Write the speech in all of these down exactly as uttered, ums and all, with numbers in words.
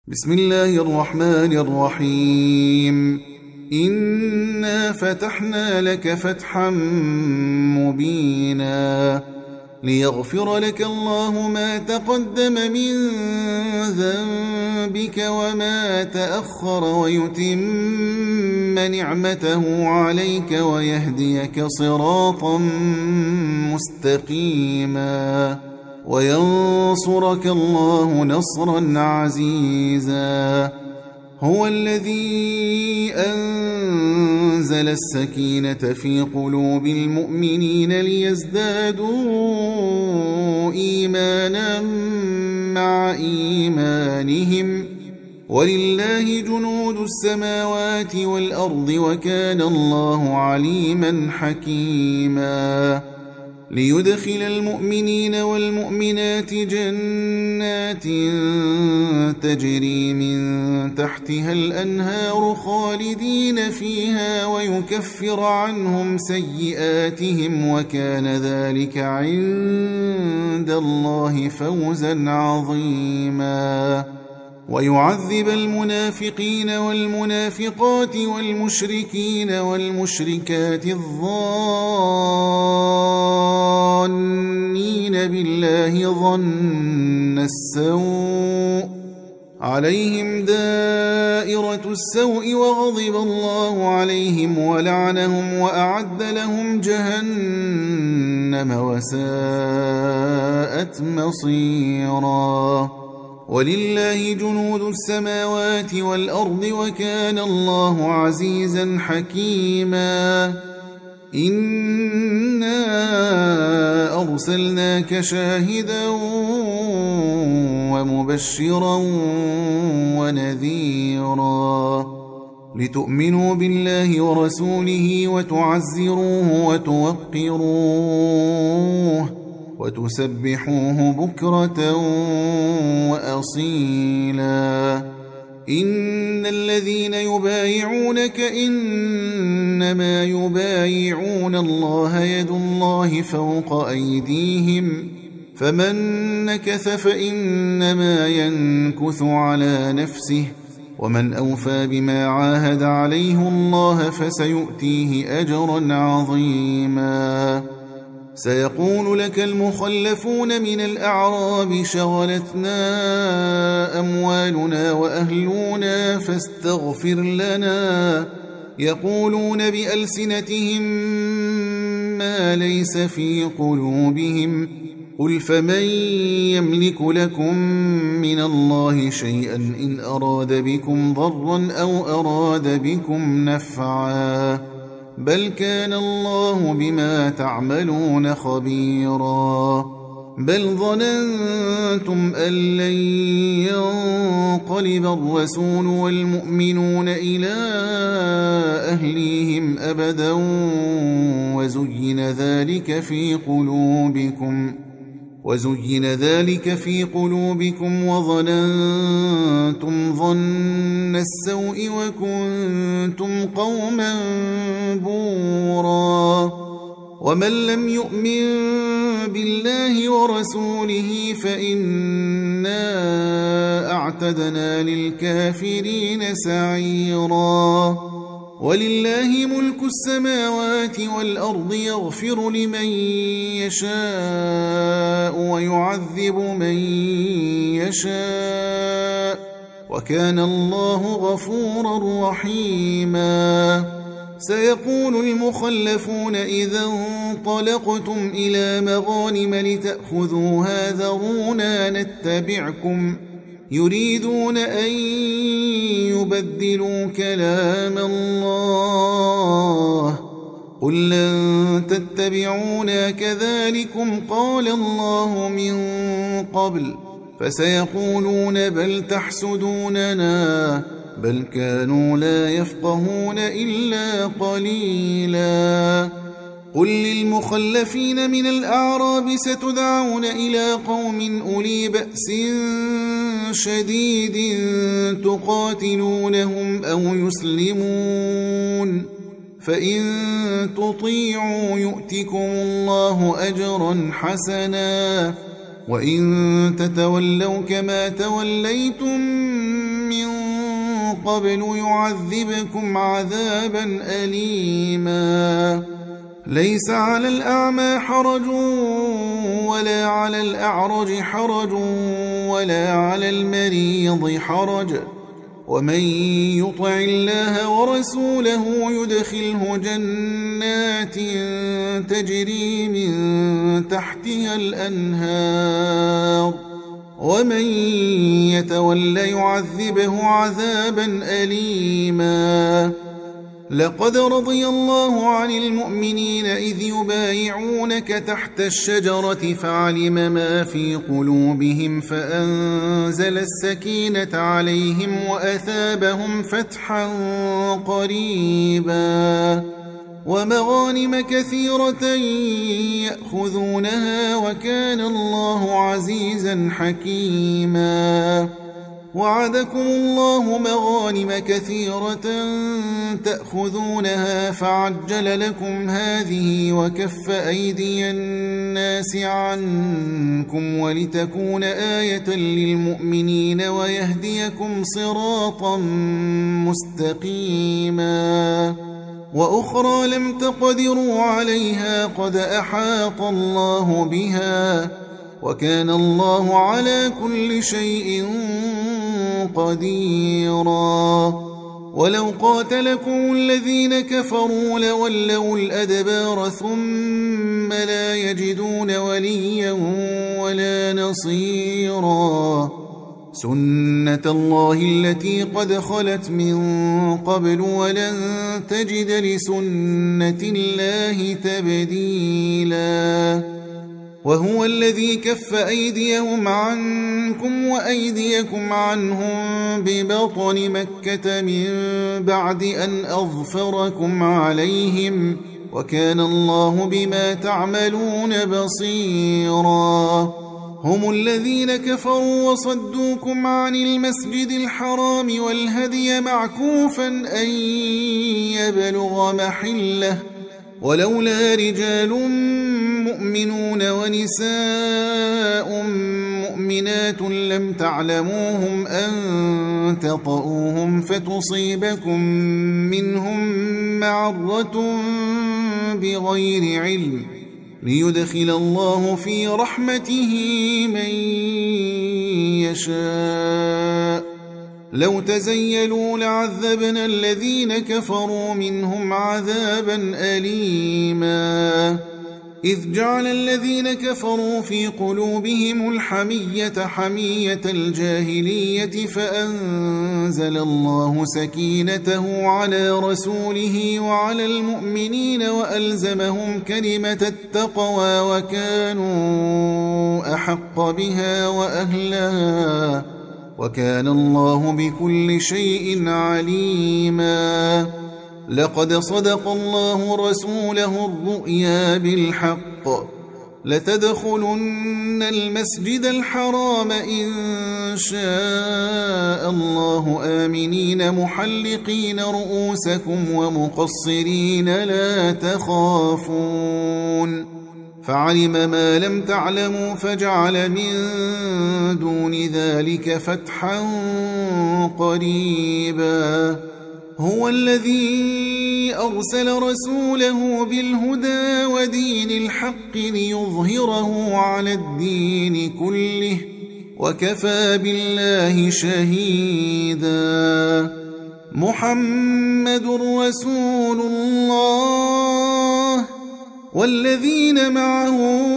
بسم الله الرحمن الرحيم. إنا فتحنا لك فتحا مبينا ليغفر لك الله ما تقدم من ذنبك وما تأخر ويتم نعمته عليك ويهديك صراطا مستقيما وينصرك الله نصرا عزيزا. هو الذي أنزل السكينة في قلوب المؤمنين ليزدادوا إيمانا مع إيمانهم ولله جنود السماوات والأرض وكان الله عليما حكيما. ليدخل المؤمنين والمؤمنات جنات تجري من تحتها الأنهار خالدين فيها ويكفر عنهم سيئاتهم وكان ذلك عند الله فوزا عظيما. ويعذب المنافقين والمنافقات والمشركين والمشركات الظانين بالله ظن السوء عليهم دائرة السوء وغضب الله عليهم ولعنهم وأعد لهم جهنم وساءت مصيرا. ولله جنود السماوات والأرض وكان الله عزيزا حكيما. إنا أرسلناك شاهدا ومبشرا ونذيرا لتؤمنوا بالله ورسوله وتعزروه وتوقروه وتسبحوه بكرة وأصيلا. إن الذين يبايعونك إنما يبايعون الله يد الله فوق أيديهم فمن نكث فإنما ينكث على نفسه ومن أوفى بما عاهد عليه الله فسيؤتيه أجرا عظيما. سيقول لك المخلفون من الأعراب شغلتنا أموالنا وأهلنا فاستغفر لنا يقولون بألسنتهم ما ليس في قلوبهم قل فمن يملك لكم من الله شيئا إن أراد بكم ضرا أو أراد بكم نفعا بل كان الله بما تعملون خبيرا. بل ظننتم أن لن ينقلب الرسول والمؤمنون إلى أهليهم أبدا وزين ذلك في قلوبكم وزين ذلك في قلوبكم وظننتم ظن السوء وكنتم قوما بورا. ومن لم يؤمن بالله ورسوله فإنا أعتدنا للكافرين سعيرا. ولله ملك السماوات والأرض يغفر لمن يشاء ويعذب من يشاء وكان الله غفورا رحيما. سيقول المخلفون إذا انطلقتم إلى مغانم لتأخذوها ذرونا نتبعكم يريدون أن يبدلوا كلام الله قل لن تتبعونا كذلكم قال الله من قبل فسيقولون بل تحسدوننا بل كانوا لا يفقهون إلا قليلا. قل للمخلفين من الأعراب ستدعون إلى قوم أولي بأس شديد تقاتلونهم أو يسلمون فإن تطيعوا يؤتكم الله أجرا حسنا وإن تتولوا كما توليتم قبل يعذبكم عذابا أليما ليس على الأعمى حرج ولا على الأعرج حرج ولا على المريض حرج ومن يطع الله ورسوله يدخله جنات تجري من تحتها الأنهار ومن يتول يعذبه عذابا أليما لقد رضي الله عن المؤمنين إذ يبايعونك تحت الشجرة فعلم ما في قلوبهم فأنزل السكينة عليهم وأثابهم فتحا قريبا ومغانم كثيرة يأخذونها وكان الله عزيزا حكيما وعدكم الله مغانم كثيرة تأخذونها فعجل لكم هذه وكف أيدي الناس عنكم ولتكون آية للمؤمنين ويهديكم صراطا مستقيما وأخرى لم تقدروا عليها قد أحاط الله بها وكان الله على كل شيء قديرا ولو قاتلكم الذين كفروا لولوا الأدبار ثم لا يجدون وليا ولا نصيرا سنة الله التي قد خلت من قبل ولن تجد لسنة الله تبديلا وهو الذي كف أيديهم عنكم وأيديكم عنهم ببطن مكة من بعد أن أظفركم عليهم وكان الله بما تعملون بصيرا هم الذين كفروا وصدوكم عن المسجد الحرام والهدي معكوفا أن يبلغ محله ولولا رجال مؤمنون ونساء مؤمنات لم تعلموهم أن تطؤوهم فتصيبكم منهم معرة بغير علم ليدخل الله في رحمته من يشاء لو تزيلوا لعذبنا الذين كفروا منهم عذابا أليما إذ جعل الذين كفروا في قلوبهم الحمية حمية الجاهلية فأنزل الله سكينته على رسوله وعلى المؤمنين وألزمهم كلمة التقوى وكانوا أحق بها وأهلها وكان الله بكل شيء عليما لقد صدق الله رسوله الرؤيا بالحق لتدخلن المسجد الحرام إن شاء الله آمنين محلقين رؤوسكم ومقصرين لا تخافون فعلم ما لم تعلموا فجعل من دون ذلك فتحا قريبا هو الذي أرسل رسوله بالهدى ودين الحق ليظهره على الدين كله وكفى بالله شهيدا محمد رسول الله والذين معه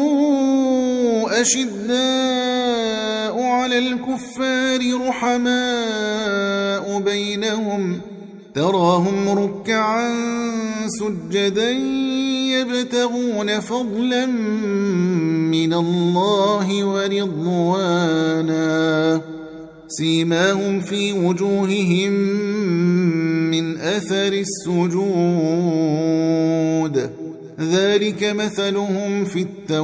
أشداء على الكفار رحماء بينهم تراهم ركعا سجدا يبتغون فضلا من الله ورضوانا سيماهم في وجوههم من أثر السجود ذلك مثلهم في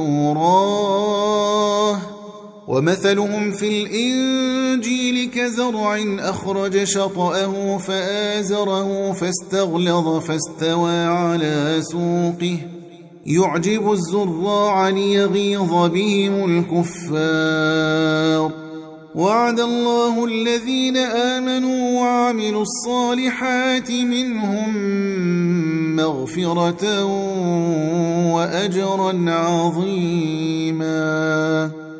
التوراة ومثلهم في الإنجيل كزرع أخرج شطأه فآزره فاستغلظ فاستوى على سوقه يعجب الزراع ليغيظ بهم الكفار وعد الله الذين آمنوا وعملوا الصالحات منهم مغفرة وأجرا عظيما.